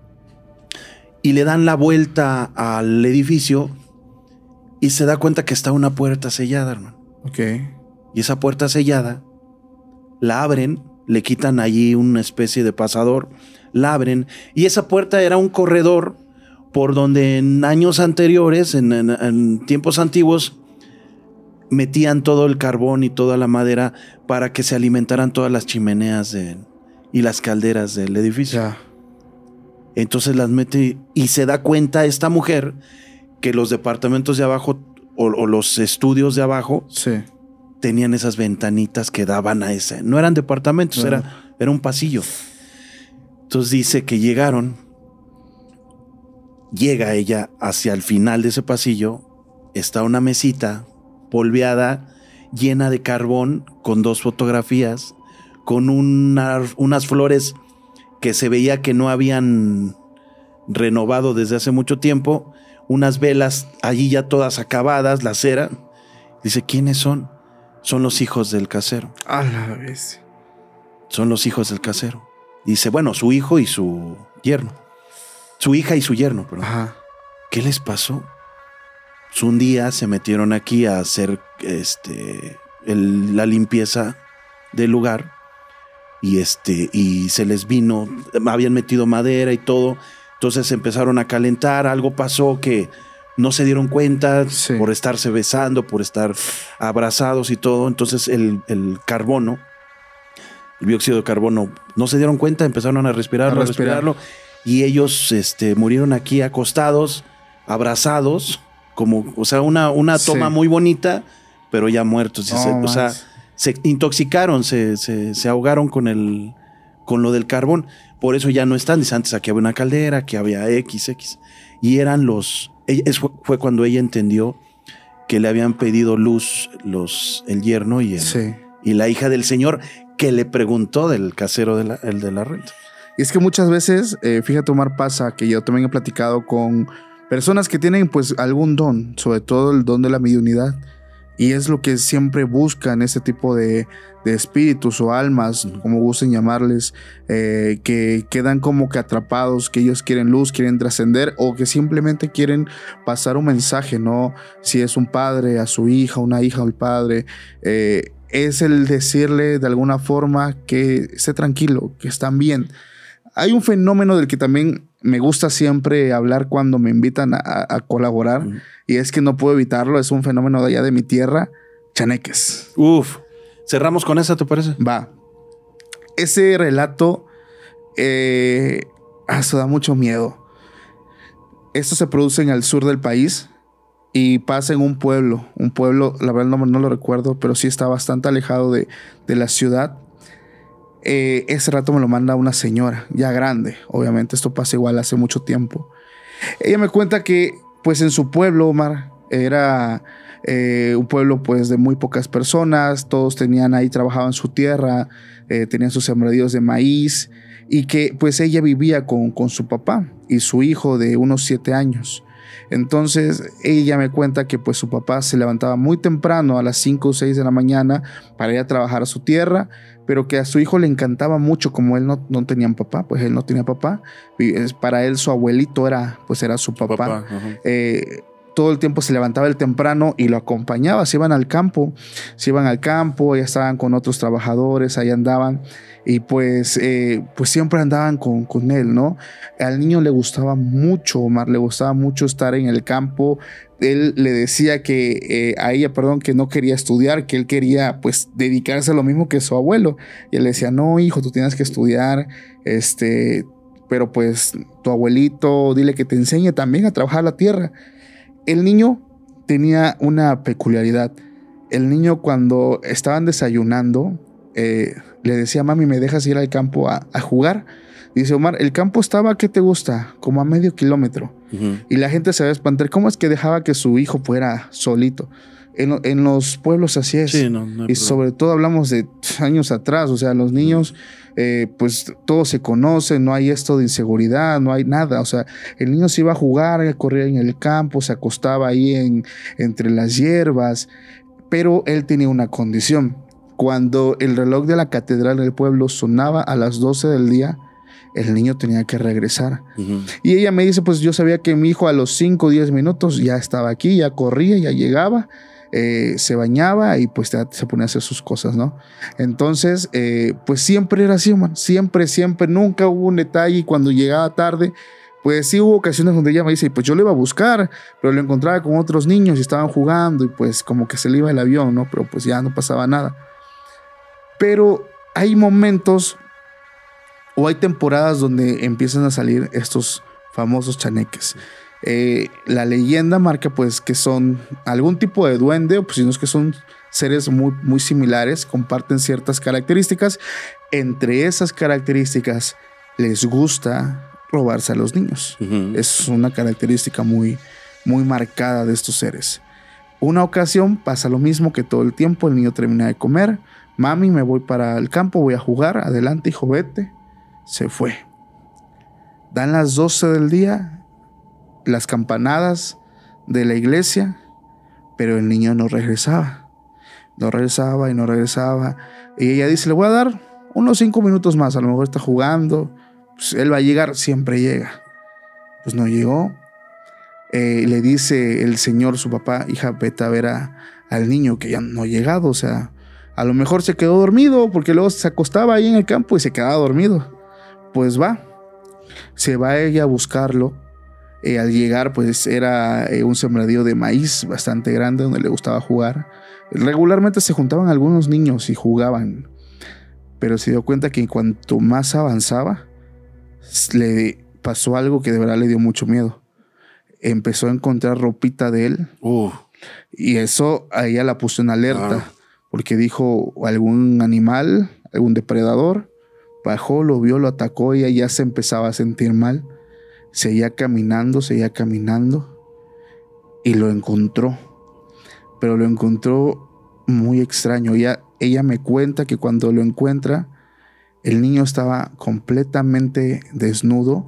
y le dan la vuelta al edificio y se da cuenta que está una puerta sellada, hermano. Ok. Y esa puerta sellada, la abren, le quitan allí una especie de pasador, la abren y esa puerta era un corredor por donde en años anteriores, en tiempos antiguos, metían todo el carbón y toda la madera para que se alimentaran todas las chimeneas y las calderas del edificio. Ya. Entonces las mete y se da cuenta esta mujer que los departamentos de abajo o los estudios de abajo tenían esas ventanitas que daban a ese. No eran departamentos, era un pasillo. Entonces dice que llega ella hacia el final de ese pasillo, está una mesita polveada, llena de carbón, con 2 fotografías, con unas flores que se veía que no habían renovado desde hace mucho tiempo, unas velas allí ya todas acabadas, la cera. Dice, ¿quiénes son? Son los hijos del casero. A la vez. Son los hijos del casero. Dice, bueno, su hijo y su yerno. Su hija y su yerno, perdón. Ajá. ¿Qué les pasó? Pues un día se metieron aquí a hacer la limpieza del lugar y se les vino, habían metido madera y todo, entonces empezaron a calentar, algo pasó que no se dieron cuenta por estarse besando, por estar abrazados y todo, entonces el carbono, el dióxido de carbono, no se dieron cuenta, empezaron a respirarlo y ellos murieron aquí acostados, abrazados, como, o sea, una toma muy bonita, pero ya muertos. O sea, se intoxicaron, se ahogaron con lo del carbón. Por eso ya no están. Dice, antes aquí había una caldera, aquí había XX. Y eran fue cuando ella entendió que le habían pedido luz el yerno y la hija del señor, que le preguntó del casero el de la renta. Y es que muchas veces, fíjate, Omar, pasa que yo también he platicado con personas que tienen pues algún don, sobre todo el don de la mediunidad, Y es lo que siempre buscan este tipo de espíritus o almas, como gusten llamarles, que quedan como que atrapados, que ellos quieren luz, quieren trascender o que simplemente quieren pasar un mensaje, ¿no? Si es un padre a su hija, una hija al padre, es el decirle de alguna forma que esté tranquilo, que están bien. Hay un fenómeno del que también me gusta siempre hablar cuando me invitan a colaborar, y es que no puedo evitarlo, es un fenómeno de allá de mi tierra, chaneques. Uf, cerramos con esa, ¿te parece? Va. Ese relato eso da mucho miedo. Esto se produce en el sur del país y pasa en un pueblo, la verdad no lo recuerdo, pero sí está bastante alejado de la ciudad. Ese rato me lo manda una señora, ya grande, obviamente esto pasa igual hace mucho tiempo. Ella me cuenta que pues en su pueblo, Omar, era un pueblo pues de muy pocas personas, todos tenían ahí, trabajaban su tierra, tenían sus sembradíos de maíz, y que pues ella vivía con su papá y su hijo de unos 7 años. Entonces ella me cuenta que pues su papá se levantaba muy temprano a las 5 o 6 de la mañana para ir a trabajar a su tierra, pero que a su hijo le encantaba mucho, como él no tenía papá, pues él no tenía papá, para él su abuelito era su papá. Todo el tiempo se levantaba él temprano y lo acompañaba, se iban al campo, ya estaban con otros trabajadores, ahí andaban, y pues siempre andaban con él, ¿no? Al niño le gustaba mucho, Omar, le gustaba mucho estar en el campo. Él le decía que a ella, que no quería estudiar, que él quería pues dedicarse a lo mismo que su abuelo. Y él le decía, no, hijo, tú tienes que estudiar, pero pues tu abuelito, dile que te enseñe también a trabajar la tierra. El niño tenía una peculiaridad. El niño, cuando estaban desayunando, le decía, mami, ¿me dejas ir al campo a jugar? Dice, Omar, el campo estaba, ¿qué te gusta? Como a medio kilómetro. Y la gente se va a espantar. ¿Cómo es que dejaba que su hijo fuera solito? En los pueblos así es. Sí, y sobre todo hablamos de años atrás. O sea, los niños, pues todos se conocen, no hay esto de inseguridad, no hay nada. O sea, el niño se iba a jugar, a correr en el campo, se acostaba ahí entre las hierbas. Pero él tenía una condición. Cuando el reloj de la catedral del pueblo sonaba a las 12 del día, el niño tenía que regresar. Y ella me dice, pues yo sabía que mi hijo a los 5 o 10 minutos ya estaba aquí, ya corría, ya llegaba, se bañaba y pues se ponía a hacer sus cosas, ¿no? Entonces, pues siempre era así, man. Siempre, nunca hubo un detalle. Y cuando llegaba tarde, pues sí hubo ocasiones donde ella me dice, pues yo lo iba a buscar, pero lo encontraba con otros niños y estaban jugando y pues como que se le iba el avión, ¿no? Pero pues ya no pasaba nada. Pero hay momentos o hay temporadas donde empiezan a salir estos famosos chaneques. La leyenda marca pues que son algún tipo de duende, o pues si no es que son seres muy, muy similares, comparten ciertas características. Entre esas características les gusta robarse a los niños. Es una característica muy, muy marcada de estos seres. Una ocasión pasa lo mismo que todo el tiempo. El niño termina de comer. Mami, me voy para el campo, voy a jugar. Adelante, hijo, vete. Se fue. Dan las 12 del día, las campanadas de la iglesia, pero el niño no regresaba. No regresaba y no regresaba. Y ella dice, le voy a dar unos 5 minutos más, a lo mejor está jugando, pues él va a llegar, siempre llega. Pues no llegó. Le dice el señor, su papá, hija, vete a ver al niño que ya no ha llegado. O sea, a lo mejor se quedó dormido, porque luego se acostaba ahí en el campo y se quedaba dormido. Pues se va ella a buscarlo. Al llegar, pues era un sembradío de maíz bastante grande donde le gustaba jugar. Regularmente se juntaban algunos niños y jugaban, pero se dio cuenta que en cuanto más avanzaba, le pasó algo que de verdad le dio mucho miedo. Empezó a encontrar ropita de él, y eso a ella la puso en alerta, porque dijo, algún animal, algún depredador bajó, lo vio, lo atacó, y ella se empezaba a sentir mal. Seguía caminando y lo encontró. Pero lo encontró muy extraño. Ella me cuenta que cuando lo encuentra, el niño estaba completamente desnudo.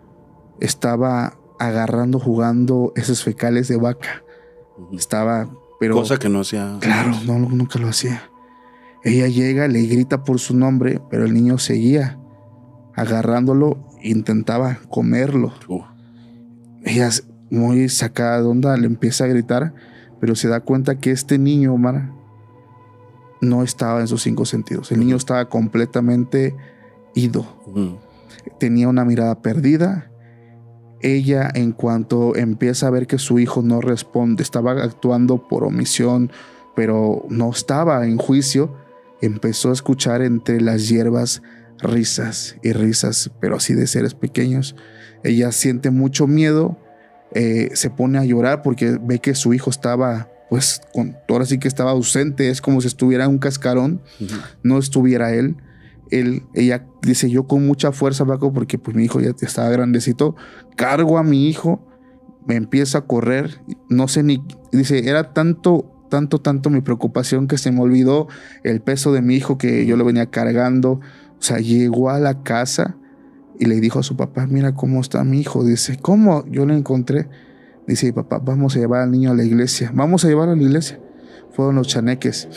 Estaba jugando esos fecales de vaca. Estaba Pero, cosa que no hacía. Claro, no, nunca lo hacía. Ella llega, le grita por su nombre, pero el niño seguía agarrándolo e intentaba comerlo. Ella, muy sacada de onda, le empieza a gritar, pero se da cuenta que este niño, Omar, no estaba en sus 5 sentidos. El niño estaba completamente ido. Tenía una mirada perdida. Ella, en cuanto empieza a ver que su hijo no responde, estaba actuando por omisión, pero no estaba en juicio, empezó a escuchar entre las hierbas risas y risas, pero así de seres pequeños. Ella siente mucho miedo, se pone a llorar porque ve que su hijo estaba, pues, ahora sí que estaba ausente. Es como si estuviera en un cascarón, no estuviera él. Ella dice, yo con mucha fuerza, Paco, porque pues mi hijo ya estaba grandecito, cargo a mi hijo, me empiezo a correr, no sé ni, dice, era tanto mi preocupación que se me olvidó el peso de mi hijo que yo lo venía cargando. O sea, llegó a la casa y le dijo a su papá, mira cómo está mi hijo. Dice, ¿cómo? Yo lo encontré. Dice, papá, vamos a llevar al niño a la iglesia. Vamos a llevarlo a la iglesia. Fueron los chaneques.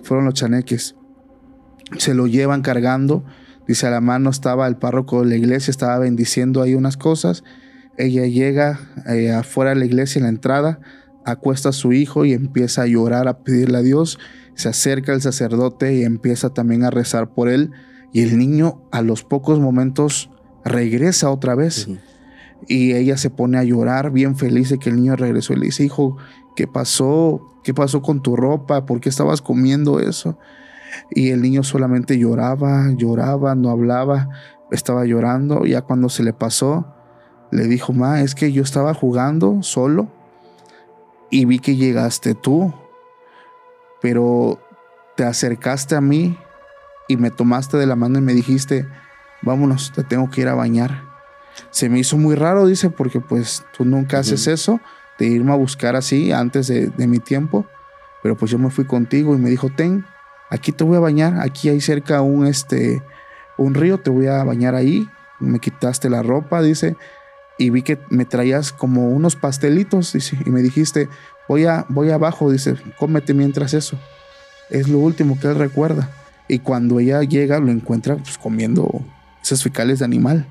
Se lo llevan cargando. Dice, a la mano estaba el párroco de la iglesia, estaba bendiciendo ahí unas cosas. Ella llega afuera de la iglesia, en la entrada, acuesta a su hijo y empieza a llorar, a pedirle a Dios. Se acerca el sacerdote y empieza también a rezar por él. Y el niño, a los pocos momentos, regresa otra vez. Y ella se pone a llorar, bien feliz de que el niño regresó. Y le dice, hijo, ¿qué pasó? ¿Qué pasó con tu ropa? ¿Por qué estabas comiendo eso? Y el niño solamente lloraba, no hablaba, estaba llorando. Ya cuando se le pasó, le dijo, ma, es que yo estaba jugando solo y vi que llegaste tú, pero te acercaste a mí y me tomaste de la mano y me dijiste, vámonos, te tengo que ir a bañar. Se me hizo muy raro, dice, porque pues tú nunca haces eso, de irme a buscar así antes de mi tiempo, pero pues yo me fui contigo y me dijo, ten, aquí te voy a bañar, aquí hay cerca un río, te voy a bañar ahí. Me quitaste la ropa, dice, y vi que me traías como unos pastelitos, dice, y me dijiste, voy abajo, dice, cómete mientras eso. Es lo último que él recuerda. Y cuando ella llega, lo encuentra pues comiendo esas fecales de animal.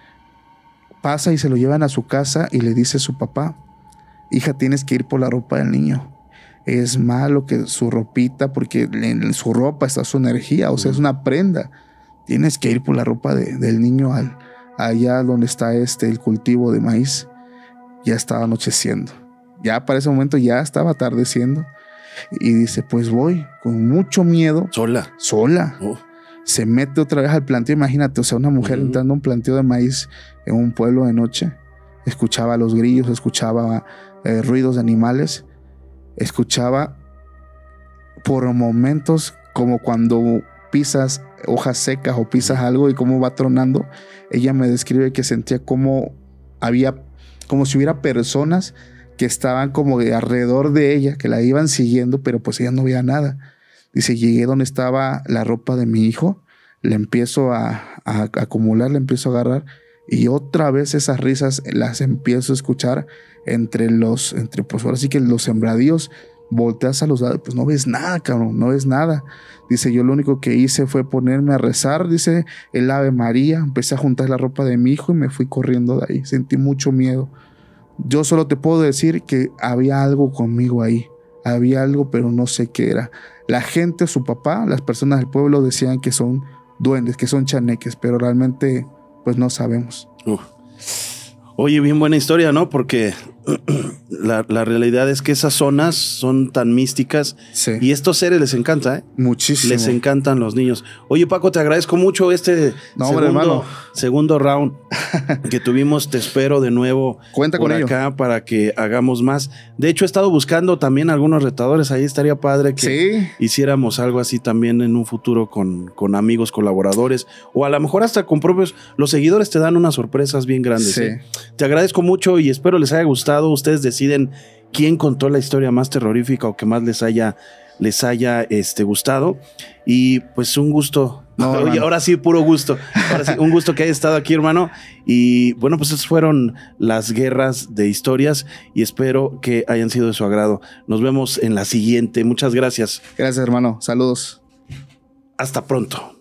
Pasa y se lo llevan a su casa y le dice a su papá, hija, tienes que ir por la ropa del niño. Es malo que su ropita, porque en su ropa está su energía, o sea, es una prenda. Tienes que ir por la ropa del niño allá donde está el cultivo de maíz. Ya estaba anocheciendo. Ya para ese momento ya estaba atardeciendo. Y dice, pues voy, con mucho miedo. Sola. Se mete otra vez al planteo. Imagínate, o sea, una mujer entrando a un planteo de maíz en un pueblo de noche. Escuchaba los grillos, escuchaba ruidos de animales. Escuchaba por momentos como cuando pisas hojas secas o pisas algo y cómo va tronando. Ella me describe que sentía como si hubiera personas que estaban como de alrededor de ella, que la iban siguiendo, pero pues ella no veía nada. Dice, llegué donde estaba la ropa de mi hijo, le empiezo a acumular, le empiezo a agarrar, y otra vez esas risas las empiezo a escuchar entre pues ahora sí que los sembradíos. Volteas a los lados, pues no ves nada, cabrón, no ves nada. Dice, yo lo único que hice fue ponerme a rezar, dice, el Ave María, empecé a juntar la ropa de mi hijo y me fui corriendo de ahí. Sentí mucho miedo. Yo solo te puedo decir que había algo conmigo ahí. Había algo, pero no sé qué era. La gente, su papá, las personas del pueblo decían que son duendes, que son chaneques, pero realmente pues no sabemos. Oye, bien buena historia, ¿no? Porque la realidad es que esas zonas son tan místicas, sí, y estos seres les encanta, ¿eh? Muchísimo. Les encantan los niños. Oye, Paco, te agradezco mucho segundo round que tuvimos. Te espero de nuevo. Cuenta por con acá ello para que hagamos más. De hecho, he estado buscando también algunos retadores. Ahí estaría padre que hiciéramos algo así también en un futuro con amigos, colaboradores, o a lo mejor hasta con propios. Los seguidores te dan unas sorpresas bien grandes. Sí. Te agradezco mucho y espero les haya gustado. Ustedes deciden quién contó la historia más terrorífica o que más les haya gustado. Y pues un gusto No, oye, ahora sí, puro gusto. Ahora sí, un gusto que haya estado aquí, hermano. Y bueno, pues esas fueron las guerras de historias y espero que hayan sido de su agrado. Nos vemos en la siguiente. Muchas gracias. Gracias, hermano. Saludos. Hasta pronto.